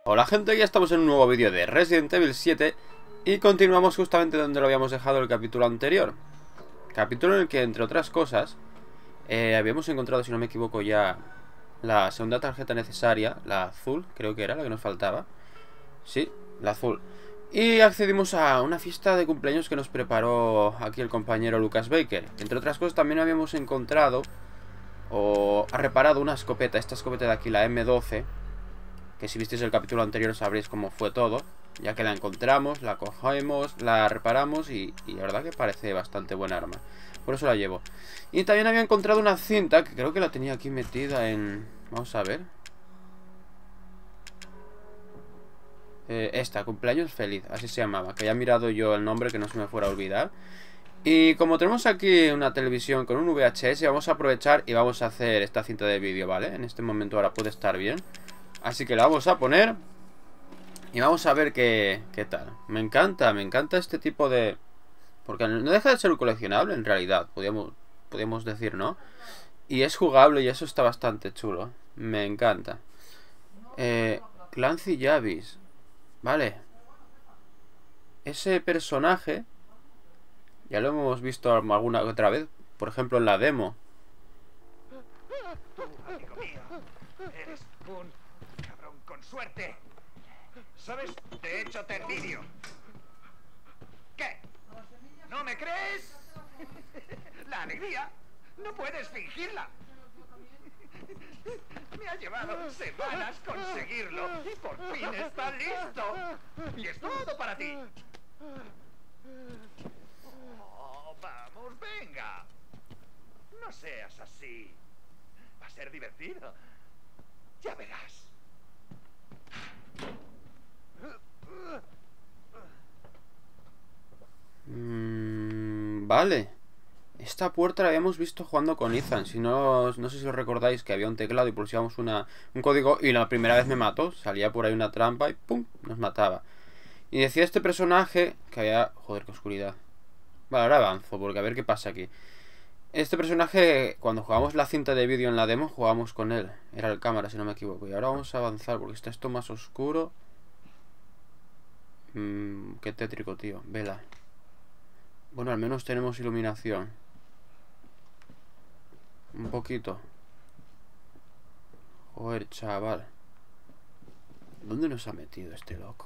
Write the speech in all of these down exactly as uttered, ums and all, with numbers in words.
Hola gente, ya estamos en un nuevo vídeo de Resident Evil siete y continuamos justamente donde lo habíamos dejado el capítulo anterior. Capítulo en el que, entre otras cosas, eh, habíamos encontrado, si no me equivoco, ya la segunda tarjeta necesaria, la azul, creo que era la que nos faltaba. Sí, la azul. Y accedimos a una fiesta de cumpleaños que nos preparó aquí el compañero Lucas Baker. Entre otras cosas, también habíamos encontrado o ha reparado una escopeta, esta escopeta de aquí, la eme doce. Que si visteis el capítulo anterior sabréis cómo fue todo. Ya que la encontramos, la cogemos, la reparamos y, y la verdad que parece bastante buena arma. Por eso la llevo. Y también había encontrado una cinta que creo que la tenía aquí metida en... Vamos a ver. Eh, esta, cumpleaños feliz, así se llamaba. Que había mirado yo el nombre, que no se me fuera a olvidar. Y como tenemos aquí una televisión con un ve hache ese, vamos a aprovechar y vamos a hacer esta cinta de vídeo, ¿vale? En este momento ahora puede estar bien. Así que la vamos a poner y vamos a ver qué, qué tal. Me encanta, me encanta este tipo de... Porque no deja de ser un coleccionable en realidad, podríamos, podríamos decir, ¿no? Y es jugable y eso está bastante chulo. Me encanta. Eh, Clancy Jarvis. Vale. Ese personaje ya lo hemos visto alguna otra vez. Por ejemplo en la demo. Amigo mío, eres un cabrón con suerte. ¿Sabes? De hecho, te envidio. ¿Qué? ¿No me crees? La alegría. No puedes fingirla. Me ha llevado semanas conseguirlo y por fin está listo. Y es todo para ti. Oh, vamos, venga. No seas así. Va a ser divertido. Ya verás. Mm, vale. Esta puerta la habíamos visto jugando con Ethan. Si no, no sé si os recordáis que había un teclado y pulsábamos una, un código y la primera vez me mató. Salía por ahí una trampa y ¡pum! Nos mataba. Y decía este personaje que había... Joder, qué oscuridad. Vale, ahora avanzo porque a ver qué pasa aquí. Este personaje, cuando jugamos la cinta de vídeo en la demo, jugábamos con él. Era el cámara, si no me equivoco. Y ahora vamos a avanzar porque está esto más oscuro. Mmm, qué tétrico, tío. Vela. Bueno, al menos tenemos iluminación. Un poquito. Joder, chaval. ¿Dónde nos ha metido este loco?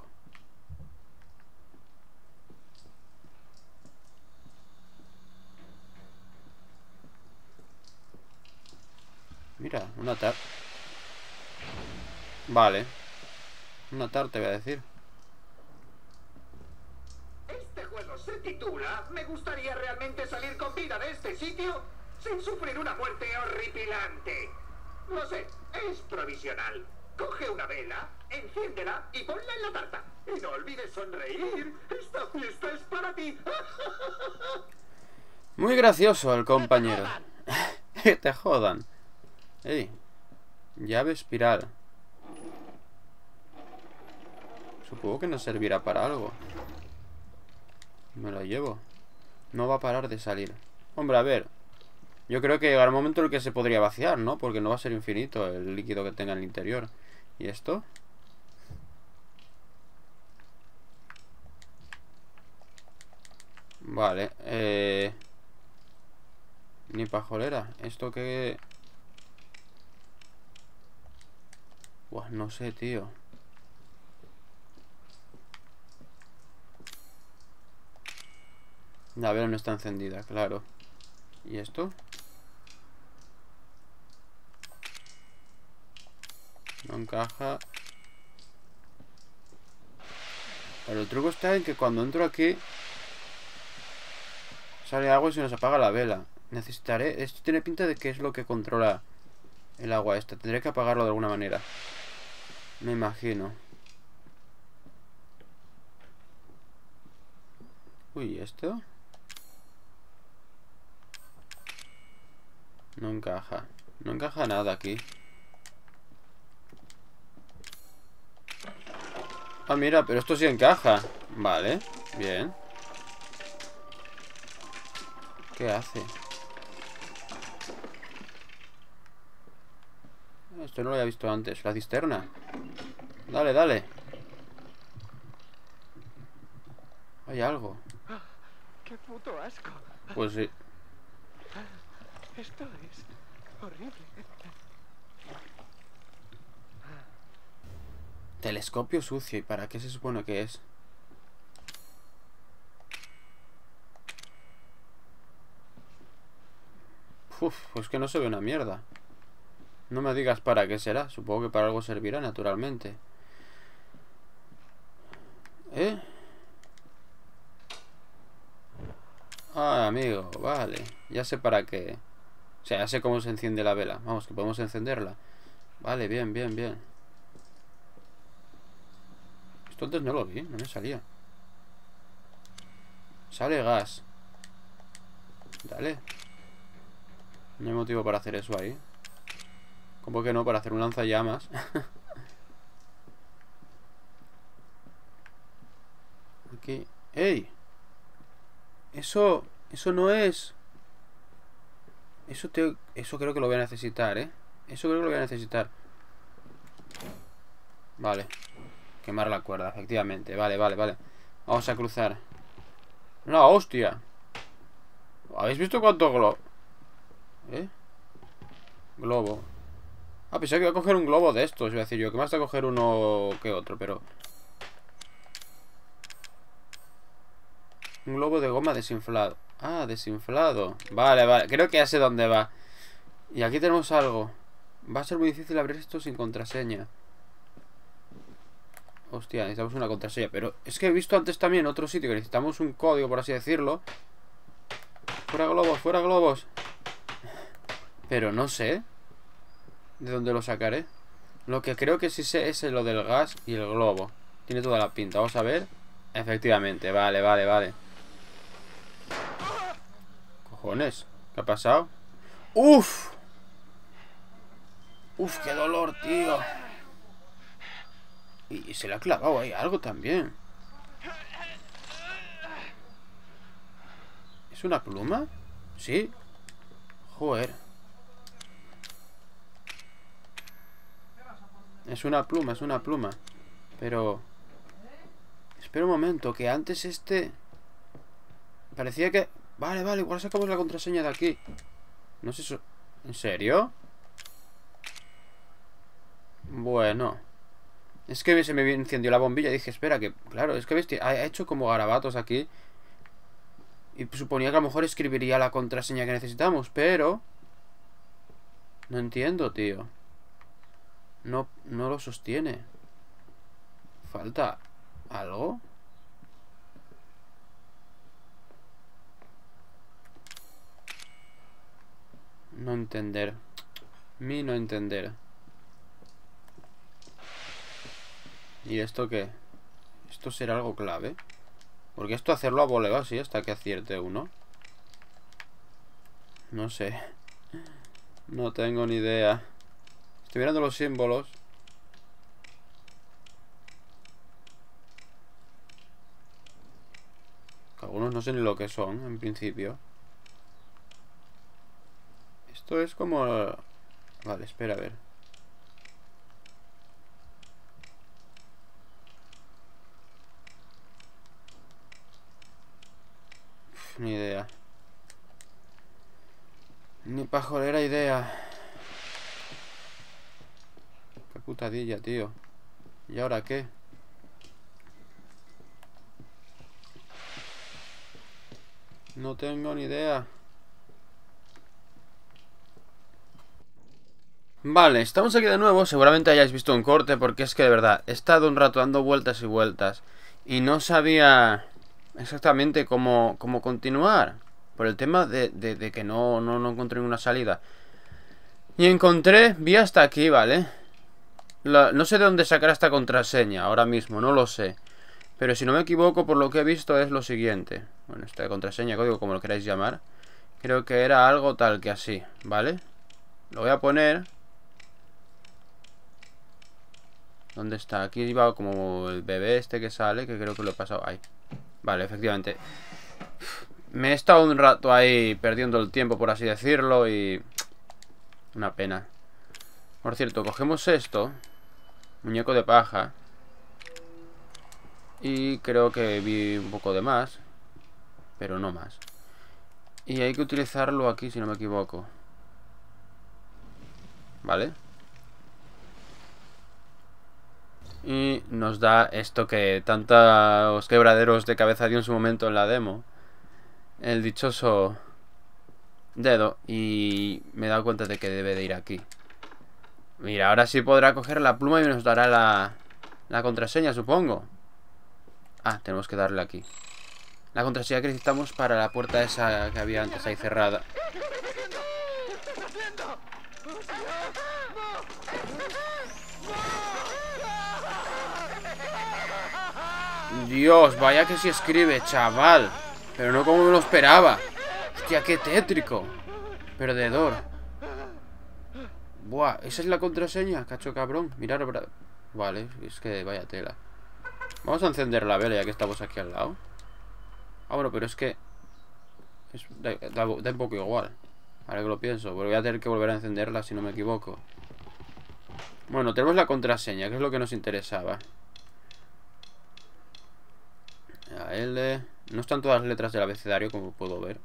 Mira, una tarta. Vale. Una tarta, voy a decir. Este juego se titula Me gustaría realmente salir con vida de este sitio sin sufrir una muerte horripilante. No sé, es provisional. Coge una vela, enciéndela y ponla en la tarta. Y no olvides sonreír. Esta fiesta es para ti. Muy gracioso el compañero. Que te jodan. Ey. Llave espiral. Supongo que nos servirá para algo. Me lo llevo. No va a parar de salir. Hombre, a ver. Yo creo que llegará un momento en el que se podría vaciar, ¿no? Porque no va a ser infinito el líquido que tenga en el interior. ¿Y esto? Vale. Eh... Ni pajolera. ¿Esto qué...? Buah, no sé, tío. La vela no está encendida, claro. ¿Y esto? No encaja. Pero el truco está en que cuando entro aquí sale agua y se nos apaga la vela. Necesitaré... Esto tiene pinta de que es lo que controla el agua esta. Tendré que apagarlo de alguna manera. Me imagino. Uy, ¿esto? No encaja. No encaja nada aquí. Ah, mira, pero esto sí encaja. Vale, bien. ¿Qué hace? Esto no lo había visto antes. La cisterna. Dale, dale. Hay algo. ¡Qué puto asco! Pues sí. Esto es horrible. Telescopio sucio. ¿Y para qué se supone que es? Uf, pues que no se ve una mierda. No me digas para qué será. Supongo que para algo servirá, naturalmente. ¿Eh? Ah, amigo, vale. Ya sé para qué. O sea, ya sé cómo se enciende la vela. Vamos, que podemos encenderla. Vale, bien, bien, bien. Esto antes no lo vi, no me salía. Sale gas. Dale. No hay motivo para hacer eso ahí. ¿Cómo que no? Para hacer un lanzallamas. Aquí. ¡Ey! Eso... Eso no es... Eso te... Eso creo que lo voy a necesitar, ¿eh? Eso creo que lo voy a necesitar. Vale. Quemar la cuerda, efectivamente. Vale, vale, vale. Vamos a cruzar. ¡La hostia! ¿Habéis visto cuánto globo? ¿Eh? Globo. Ah, pensé que iba a coger un globo de estos. Iba a decir yo, que más da coger uno que otro, pero... Un globo de goma desinflado. Ah, desinflado. Vale, vale. Creo que ya sé dónde va. Y aquí tenemos algo. Va a ser muy difícil abrir esto sin contraseña. Hostia, necesitamos una contraseña. Pero es que he visto antes también en otro sitio que necesitamos un código, por así decirlo. Fuera globos, fuera globos. Pero no sé de dónde lo sacaré. Lo que creo que sí sé es lo del gas y el globo. Tiene toda la pinta, vamos a ver. Efectivamente, vale, vale, vale. Cojones, ¿qué ha pasado? ¡Uf! ¡Uf, qué dolor, tío! Y se le ha clavado ahí algo también. ¿Es una pluma? ¿Sí? Joder. Es una pluma, es una pluma. Pero... Espera un momento, que antes este... Parecía que... Vale, vale, igual sacamos la contraseña de aquí. No sé eso... ¿En serio? Bueno. Es que se me encendió la bombilla y dije, espera, que... Claro, es que ves, ha hecho como garabatos aquí. Y suponía que a lo mejor escribiría la contraseña que necesitamos, pero... No entiendo, tío. No, no lo sostiene. ¿Falta algo? No entender. Mi no entender. ¿Y esto qué? ¿Esto será algo clave? Porque esto hacerlo a voleo así hasta que acierte uno. No sé. No tengo ni idea. Estoy mirando los símbolos. Algunos no sé ni lo que son, en principio. Esto es como... Vale, espera, a ver. Uf, ni idea. Ni pajolera idea. Qué putadilla, tío. ¿Y ahora qué? No tengo ni idea. Vale, estamos aquí de nuevo. Seguramente hayáis visto un corte, porque es que de verdad he estado un rato dando vueltas y vueltas y no sabía exactamente cómo, cómo continuar. Por el tema de, de, de que no, no, no encontré ninguna salida. Y encontré, vi hasta aquí, ¿vale? La, no sé de dónde sacar esta contraseña ahora mismo, no lo sé. Pero si no me equivoco, por lo que he visto es lo siguiente. Bueno, esta contraseña, código, como lo queráis llamar. Creo que era algo tal que así, ¿vale? Lo voy a poner. ¿Dónde está? Aquí iba como el bebé este que sale, que creo que lo he pasado ahí. Vale, efectivamente. Me he estado un rato ahí perdiendo el tiempo, por así decirlo, y... Una pena. Por cierto, cogemos esto. Muñeco de paja. Y creo que vi un poco de más, pero no más. Y hay que utilizarlo aquí, si no me equivoco. ¿Vale? Y nos da esto que tantos quebraderos de cabeza dio en su momento en la demo. El dichoso dedo. Y me he dado cuenta de que debe de ir aquí. Mira, ahora sí podrá coger la pluma y nos dará la, la contraseña, supongo. Ah, tenemos que darle aquí. La contraseña que necesitamos para la puerta esa que había antes ahí cerrada. Dios, vaya que sí escribe, chaval. Pero no como me lo esperaba. Hostia, qué tétrico. Perdedor. Buah, esa es la contraseña, cacho cabrón. Mirad, vale, es que vaya tela. Vamos a encender la vela ya que estamos aquí al lado. Ah, bueno, pero es que es, da, da, da un poco igual. Ahora que lo pienso, porque voy a tener que volver a encenderla si no me equivoco. Bueno, tenemos la contraseña, que es lo que nos interesaba. La L. No están todas las letras del abecedario, como puedo ver.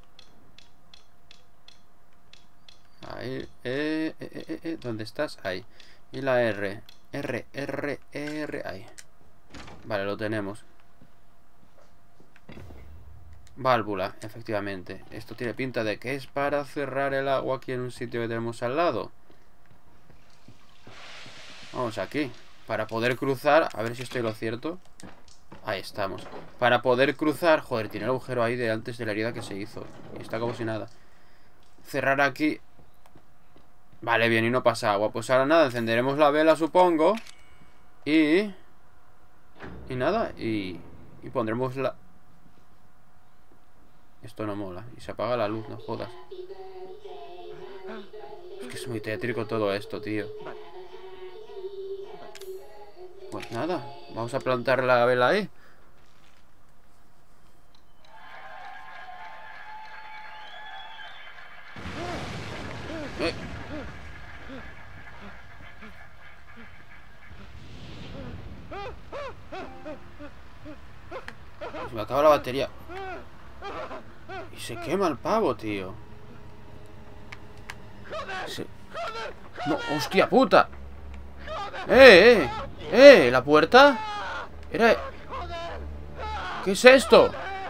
Ahí, eh, eh, eh, eh, ¿dónde estás? Ahí. Y la R. R, R, R, ahí. Vale, lo tenemos. Válvula, efectivamente. Esto tiene pinta de que es para cerrar el agua aquí en un sitio que tenemos al lado. Vamos aquí. Para poder cruzar, a ver si estoy lo cierto. Ahí estamos. Para poder cruzar, joder, tiene el agujero ahí de antes de la herida que se hizo. Y está como si nada. Cerrar aquí. Vale, bien, y no pasa agua. Pues ahora nada, encenderemos la vela, supongo. Y... Y nada, y... Y pondremos la... Esto no mola. Y se apaga la luz, no jodas. Es que es muy tétrico todo esto, tío. Pues nada, vamos a plantar la vela ahí. Eh. Se me acaba la batería. Y se quema el pavo, tío. Se... No, hostia puta. Eh, eh, eh, ¿la puerta? Era... ¿Qué es esto?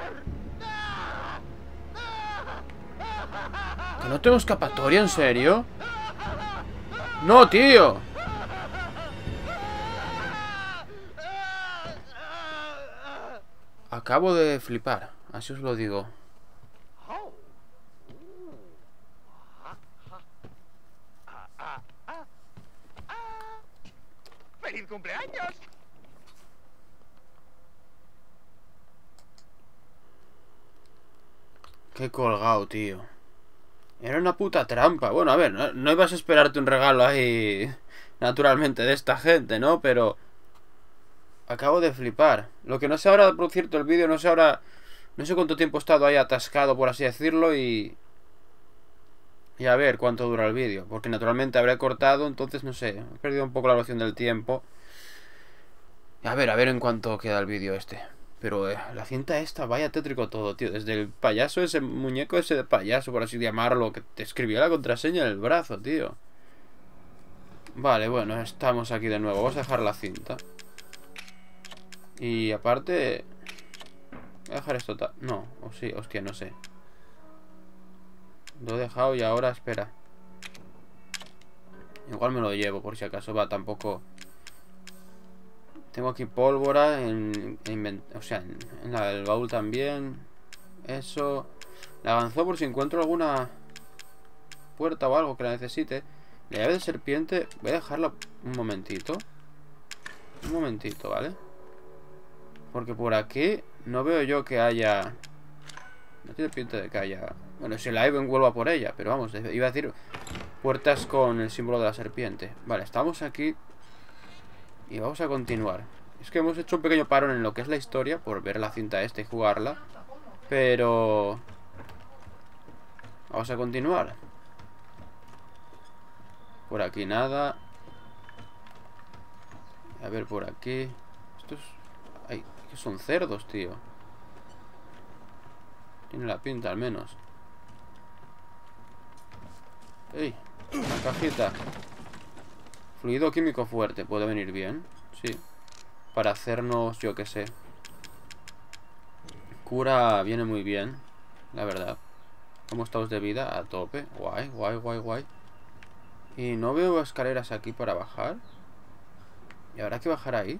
¿Que no tengo escapatoria, en serio? No, tío. Acabo de flipar, así os lo digo. ¡Feliz cumpleaños! Qué colgado, tío. Era una puta trampa. Bueno, a ver, no, no ibas a esperarte un regalo ahí naturalmente de esta gente, ¿no? Pero acabo de flipar. Lo que no sé ahora, por cierto, el vídeo, no sé ahora... No sé cuánto tiempo he estado ahí atascado, por así decirlo, y... Y a ver cuánto dura el vídeo. Porque naturalmente habré cortado, entonces no sé. He perdido un poco la noción del tiempo. A ver, a ver en cuánto queda el vídeo este. Pero eh, la cinta esta, vaya tétrico todo, tío. Desde el payaso, ese muñeco ese de payaso, por así llamarlo, que te escribió la contraseña en el brazo, tío. Vale, bueno, estamos aquí de nuevo. Vamos a dejar la cinta. Y aparte... Voy a dejar esto... No, o sí, hostia, no sé. Lo he dejado y ahora, espera. Igual me lo llevo, por si acaso. Va, tampoco... Tengo aquí pólvora en, en, o sea, en, en la, el baúl también. Eso. La avanzó por si encuentro alguna puerta o algo que la necesite. La llave de serpiente. Voy a dejarla un momentito. Un momentito, ¿vale? Porque por aquí no veo yo que haya... No tiene pinta de que haya... Bueno, si la hay, vuelvo a por ella. Pero vamos, iba a decir puertas con el símbolo de la serpiente. Vale, estamos aquí. Y vamos a continuar. Es que hemos hecho un pequeño parón en lo que es la historia, por ver la cinta esta y jugarla. Pero... Vamos a continuar. Por aquí nada. A ver por aquí. Estos... Ay, que son cerdos, tío. Tiene la pinta al menos. ¡Ey! Una cajita. Fluido químico fuerte. ¿Puede venir bien? Sí. Para hacernos, yo qué sé. Cura viene muy bien, la verdad. ¿Cómo estamos de vida? A tope. Guay, guay, guay, guay. Y no veo escaleras aquí para bajar. ¿Y habrá que bajar ahí?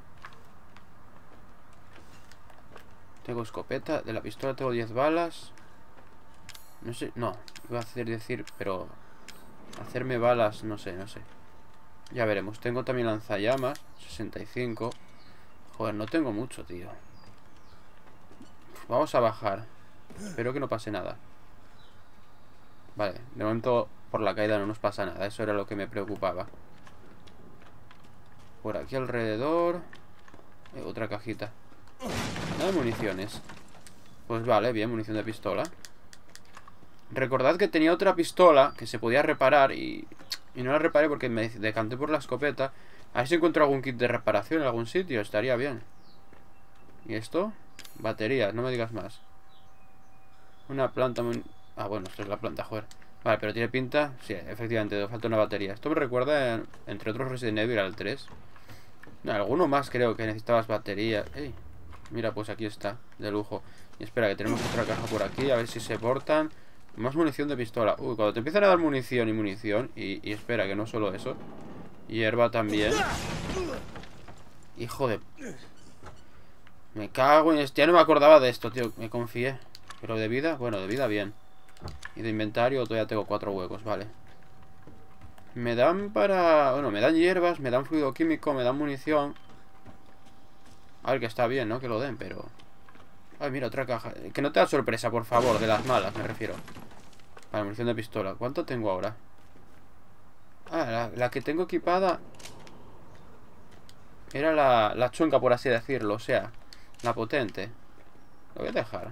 Tengo escopeta. De la pistola tengo diez balas. No sé, no. Iba a hacer decir, pero... Hacerme balas, no sé, no sé. Ya veremos. Tengo también lanzallamas. sesenta y cinco. Joder, no tengo mucho, tío. Vamos a bajar. Espero que no pase nada. Vale, de momento por la caída no nos pasa nada. Eso era lo que me preocupaba. Por aquí alrededor eh, otra cajita. Nada de municiones. Pues vale, bien, munición de pistola. Recordad que tenía otra pistola que se podía reparar y, y no la reparé porque me decanté por la escopeta. A ver si encuentro algún kit de reparación en algún sitio. Estaría bien. ¿Y esto? Baterías, no me digas más. Una planta... Ah, bueno, esto es la planta, joder. Vale, pero tiene pinta... Sí, efectivamente, falta una batería. Esto me recuerda, entre otros, Resident Evil al tres. No, alguno más creo que necesitabas baterías. Ey, mira, pues aquí está, de lujo. Y espera, que tenemos otra caja por aquí. A ver si se portan. Más munición de pistola. Uy, cuando te empiezan a dar munición y munición. Y, y espera, que no solo eso. Hierba también. Hijo de... Me cago en este. Ya no me acordaba de esto, tío. Me confié. Pero de vida, bueno, de vida bien. Y de inventario todavía tengo cuatro huecos, vale. Me dan para... Bueno, me dan hierbas, me dan fluido químico, me dan munición. A ver, que está bien, ¿no? Que lo den, pero... Ay, mira, otra caja. Que no te da sorpresa, por favor, de las malas, me refiero. Vale, munición de pistola. ¿Cuánto tengo ahora? Ah, la, la que tengo equipada... Era la, la chunca, por así decirlo, o sea... La potente. Lo voy a dejar.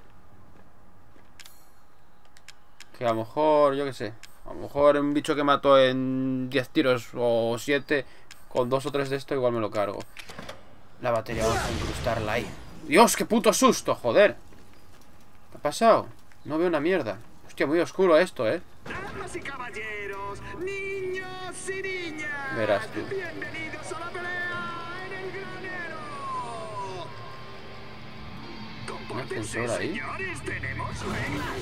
Que a lo mejor, yo qué sé. A lo mejor un bicho que mató en diez tiros o siete, con dos o tres de esto, igual me lo cargo. La batería, vamos a incrustarla ahí. Dios, qué puto susto, joder. ¿Qué ha pasado? No veo una mierda. Hostia, muy oscuro esto, eh. Damas y caballeros, niños y niñas. Verás tú. Bienvenidos a la pelea en el granero. ¿Un ascensor ahí? Señores, tenemos reglas.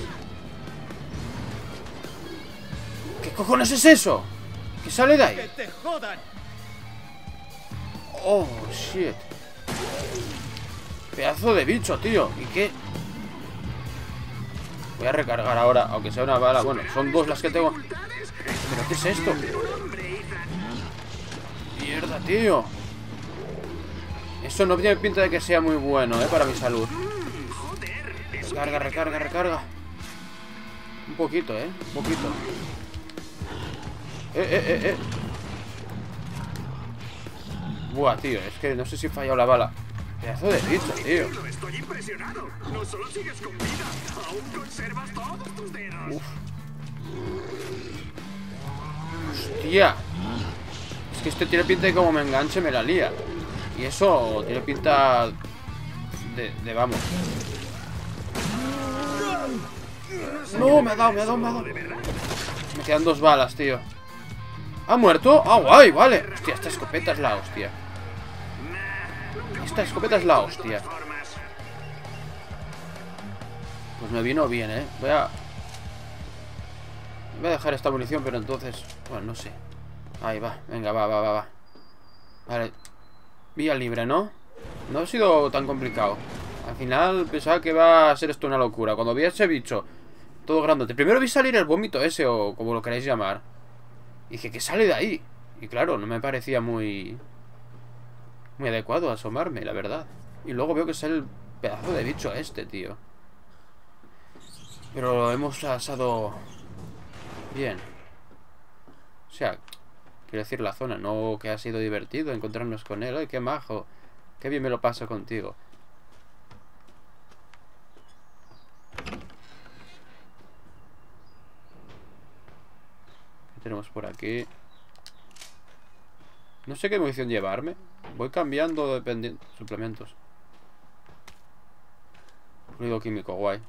¿Qué cojones es eso? ¿Qué sale de ahí? ¡Que te jodan! Oh, shit. Pedazo de bicho, tío. ¿Y qué? Voy a recargar ahora, aunque sea una bala. Bueno, son dos las que tengo. ¿Pero qué es esto? Mierda, tío. Eso no tiene pinta de que sea muy bueno, eh, para mi salud. Recarga, recarga, recarga. Un poquito, eh, un poquito. Eh, eh, eh, eh. Buah, tío, es que no sé si he fallado la bala. Pedazo de bicho, tío. Estoy impresionado. No solo sigues con vida, aún conservas todos tus dedos. Uf. Hostia. Es que este tiene pinta de como me enganche me la lía. Y eso tiene pinta de, de vamos. No, me ha dado, me ha dado, me ha dado. Me quedan dos balas, tío. ¿Ha muerto? Ah, guay, vale. Hostia, esta escopeta es la hostia. Esta escopeta es la hostia. Pues me vino bien, eh. Voy a... Voy a dejar esta munición, pero entonces... Bueno, no sé. Ahí va, venga, va, va, va, va. Vale. Vía libre, ¿no? No ha sido tan complicado. Al final pensaba que iba a ser esto una locura. Cuando vi a ese bicho todo grandote, primero vi salir el vómito ese, o como lo queráis llamar. Y dije, ¿qué sale de ahí? Y claro, no me parecía muy... Muy adecuado asomarme, la verdad. Y luego veo que sale el pedazo de bicho este, tío. Pero lo hemos pasado bien. O sea, quiero decir la zona, no que ha sido divertido encontrarnos con él. Ay, qué majo. Qué bien me lo paso contigo. ¿Qué tenemos por aquí? No sé qué munición llevarme. Voy cambiando dependiendo. Suplementos. Fluido químico, guay.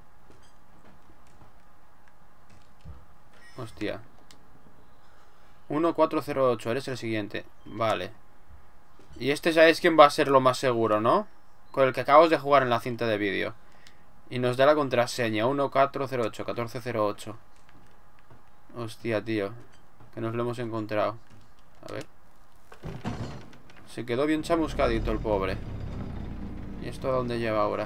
Hostia. uno cuatro cero ocho, eres el siguiente. Vale. Y este sabéis quién va a ser lo más seguro, ¿no? Con el que acabamos de jugar en la cinta de vídeo. Y nos da la contraseña uno cuatro cero ocho, catorce cero ocho. Hostia, tío. Que nos lo hemos encontrado. A ver. Se quedó bien chamuscadito el pobre. ¿Y esto a dónde lleva ahora?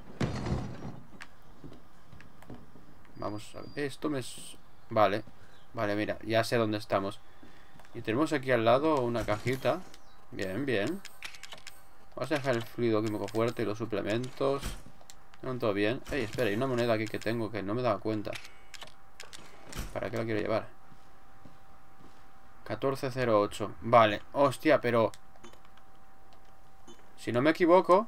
Vamos a ver. Esto me... Vale. Vale, mira. Ya sé dónde estamos. Y tenemos aquí al lado una cajita. Bien, bien. Vamos a dejar el fluido químico fuerte y los suplementos. Todo bien. Ey, espera, hay una moneda aquí que tengo que no me daba cuenta. ¿Para qué la quiero llevar? catorce cero ocho. Vale. Hostia, pero... Si no me equivoco...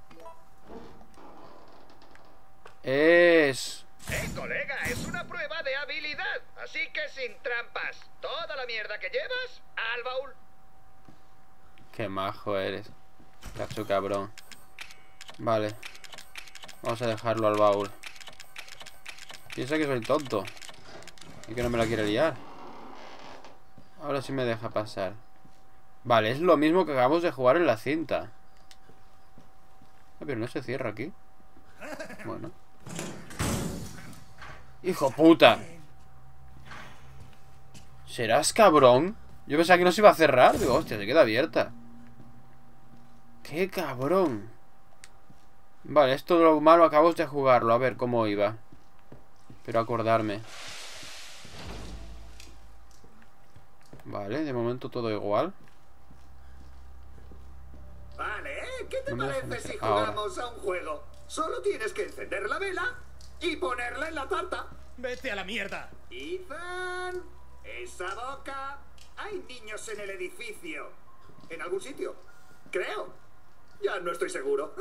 Es... Eh, colega, es una prueba de habilidad. Así que sin trampas. Toda la mierda que llevas, al baúl. Qué majo eres. Cacho cabrón. Vale. Vamos a dejarlo al baúl. Piensa que soy tonto y que no me la quiere liar. Ahora sí me deja pasar. Vale, es lo mismo que acabamos de jugar en la cinta. Ah, pero no se cierra aquí. Bueno. ¡Hijo puta! ¿Serás cabrón? Yo pensaba que no se iba a cerrar. Digo, hostia, se queda abierta. ¡Qué cabrón! Vale, esto de lo malo acabamos de jugarlo. A ver cómo iba. Pero acordarme. Vale, de momento todo igual. Vale, ¿qué te No me dejan parece si hacer- ahora. jugamos a un juego? Solo tienes que encender la vela y ponerla en la tarta. ¡Vete a la mierda! Ethan, esa boca. Hay niños en el edificio. ¿En algún sitio? Creo. Ya no estoy seguro.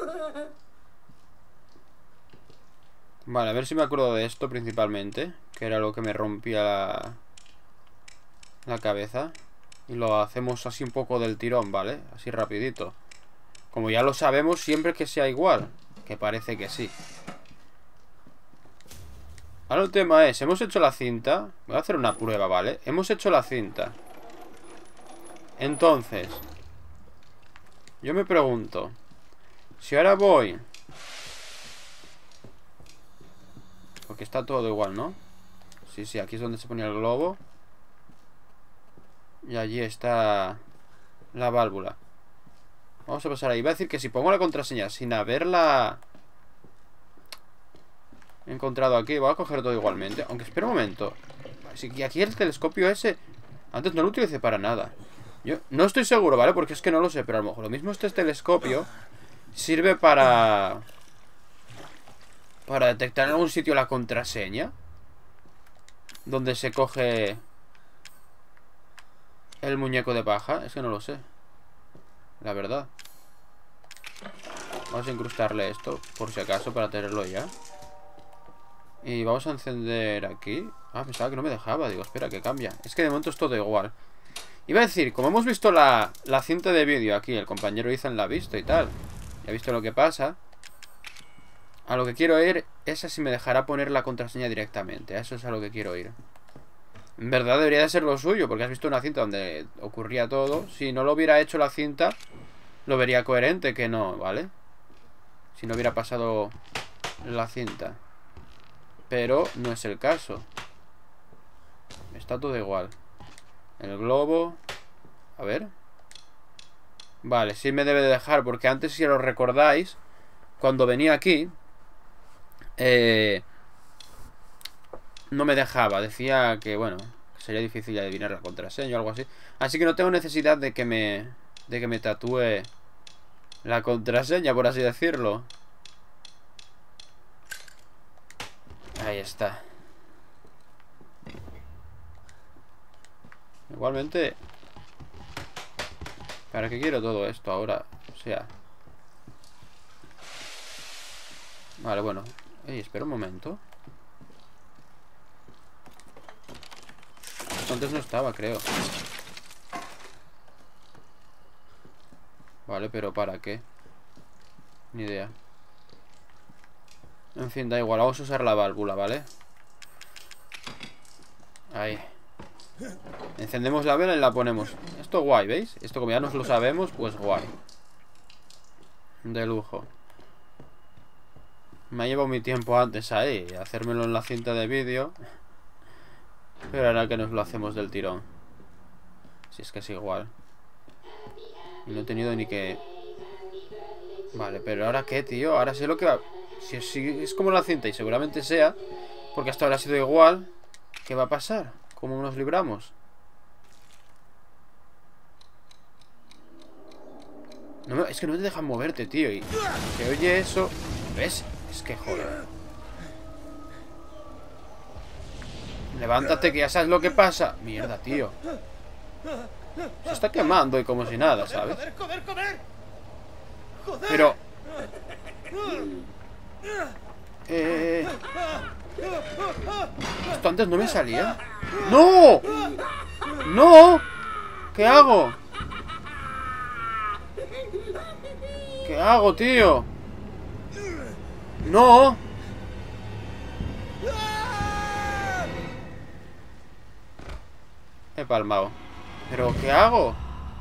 Vale, a ver si me acuerdo de esto principalmente. Que era lo que me rompía la... La cabeza. Y lo hacemos así un poco del tirón, ¿vale? Así rapidito. Como ya lo sabemos, siempre que sea igual. Que parece que sí. Ahora el tema es, hemos hecho la cinta. Voy a hacer una prueba, ¿vale? Hemos hecho la cinta. Entonces, yo me pregunto, si ahora voy... Porque está todo igual, ¿no? Sí, sí, aquí es donde se ponía el globo. Y allí está la válvula. Vamos a pasar ahí. Iba a decir que si pongo la contraseña sin haberla encontrado aquí, voy a coger todo igualmente. Aunque espera un momento. Así que aquí el telescopio ese antes no lo utilicé para nada. Yo no estoy seguro, ¿vale? Porque es que no lo sé. Pero a lo mejor lo mismo este telescopio sirve para... Para detectar en algún sitio la contraseña. Donde se coge el muñeco de paja. Es que no lo sé, la verdad. Vamos a incrustarle esto, por si acaso, para tenerlo ya. Y vamos a encender aquí. Ah, pensaba que no me dejaba. Digo, espera, que cambia. Es que de momento es todo igual. Iba a decir, como hemos visto la, la cinta de vídeo aquí, el compañero Ethan la ha visto y tal, y ha visto lo que pasa. A lo que quiero ir es a si me dejará poner la contraseña directamente. A eso es a lo que quiero ir. En verdad debería de ser lo suyo, porque has visto una cinta donde ocurría todo. Si no lo hubiera hecho la cinta, lo vería coherente que no, ¿vale? Si no hubiera pasado la cinta. Pero no es el caso. Está todo igual. El globo. A ver. Vale, sí me debe de dejar, porque antes, si lo recordáis, cuando venía aquí, eh, no me dejaba. Decía que, bueno, sería difícil adivinar la contraseña o algo así. Así que no tengo necesidad de que me De que me tatúe la contraseña, por así decirlo. Ahí está. Igualmente, ¿para qué quiero todo esto ahora? O sea... Vale, bueno. Ey, espera un momento. Esto antes no estaba, creo. Vale, pero ¿para qué? Ni idea. En fin, da igual, vamos a usar la válvula, ¿vale? Ahí. Encendemos la vela y la ponemos. Esto guay, ¿veis? Esto como ya nos lo sabemos, pues guay. De lujo. Me ha llevado mi tiempo antes ahí, hacérmelo en la cinta de vídeo. Pero ahora que nos lo hacemos del tirón. Si es que es igual. Y no he tenido ni que... Vale, pero ¿ahora qué, tío? Ahora sé lo que va... Si, si es como la cinta y seguramente sea, porque hasta ahora ha sido igual. ¿Qué va a pasar? ¿Cómo nos libramos? No me... Es que no te dejan moverte, tío. Y se oye eso. ¿Ves? Es que joder. Levántate, que ya sabes lo que pasa. Mierda, tío. Se está quemando y como si nada, ¿sabes? Pero... Eh... ¿Esto antes no me salía? ¡No! ¡No! ¿Qué hago? ¿Qué hago, tío? ¡No! He palmado. ¿Pero qué hago?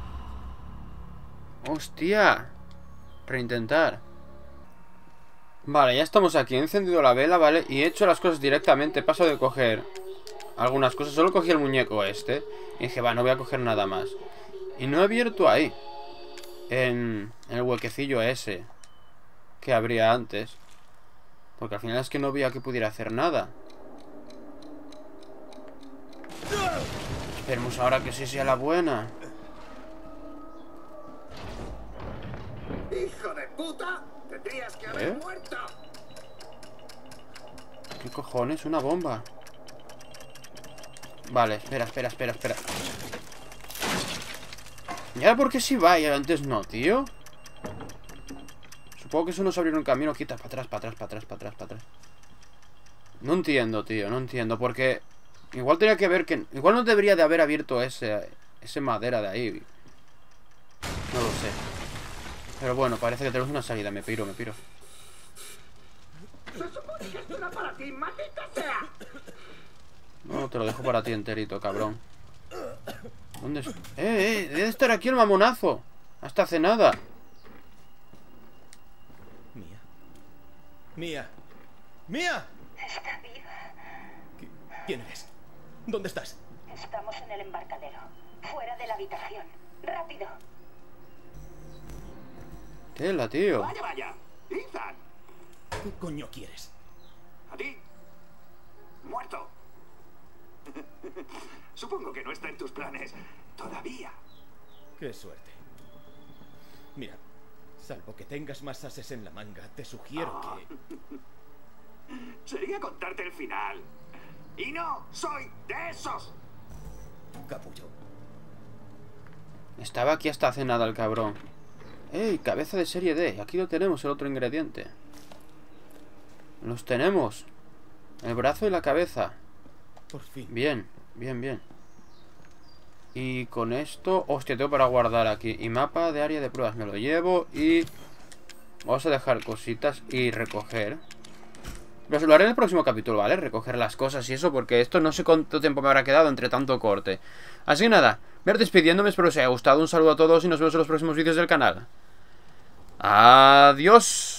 ¡Hostia! Reintentar. Vale, ya estamos aquí. He encendido la vela, ¿vale? Y he hecho las cosas directamente. Paso de coger algunas cosas. Solo cogí el muñeco este. Y dije, va, no voy a coger nada más. Y no he abierto ahí. En, en el huequecillo ese que abría antes. Porque al final es que no veía que pudiera hacer nada. Esperemos ahora que sí sea la buena. ¡Hijo de puta! ¡Tendrías que haber ¿Eh? muerto! ¿Qué cojones? Una bomba. Vale, espera, espera, espera, espera. ¿Ya por qué sí va y antes no, tío? Supongo que eso nos abrió un camino. Quita, para atrás, para atrás, para atrás, para atrás, para atrás. No entiendo, tío, no entiendo. Porque igual tenía que ver que... Igual no debería de haber abierto ese... Ese madera de ahí. No lo sé. Pero bueno, parece que tenemos una salida. Me piro, me piro. ¡Se supone que esto era para ti, maldita sea! No, te lo dejo para ti enterito, cabrón. ¿Dónde es? ¡Eh, eh! Debe estar aquí el mamonazo. Hasta hace nada. Mía. Mía. Mía. Está viva. ¿Quién eres? ¿Dónde estás? Estamos en el embarcadero. Fuera de la habitación. ¡Rápido! Tela, tío. ¡Vaya, vaya! ¡Ethan! ¿Qué coño quieres? ¿A ti? ¡Muerto! Supongo que no está en tus planes todavía. Qué suerte. Mira, salvo que tengas más ases en la manga, te sugiero Ah. que... Sería contarte el final. Y no soy de esos. Capullo. Estaba aquí hasta hace nada el cabrón. ¡Ey! Cabeza de serie D. Aquí lo tenemos, el otro ingrediente. Los tenemos. El brazo y la cabeza. Por fin. Bien, bien, bien. Y con esto... Hostia, tengo para guardar aquí. Y mapa de área de pruebas. Me lo llevo y... Vamos a dejar cositas y recoger. Pero lo haré en el próximo capítulo, ¿vale? Recoger las cosas y eso, porque esto no sé cuánto tiempo me habrá quedado entre tanto corte. Así que nada, me voy despidiéndome, espero que os haya gustado. Un saludo a todos y nos vemos en los próximos vídeos del canal. Adiós.